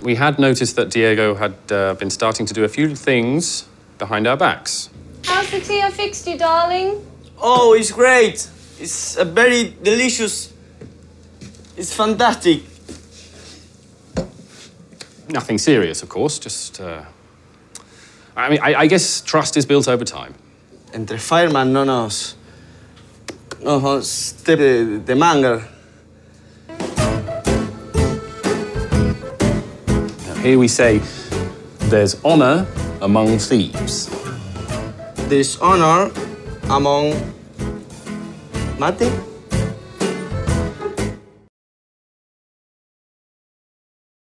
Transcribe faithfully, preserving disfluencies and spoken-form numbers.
We had noticed that Diego had uh, been starting to do a few things behind our backs. How's the tea I fixed you, darling? Oh, it's great. It's a very delicious. It's fantastic. Nothing serious, of course, just... Uh... I mean, I, I guess trust is built over time. Entre fireman no nos... No nos de, de manga. Here we say, there's honor among thieves. There's honor among... Mate?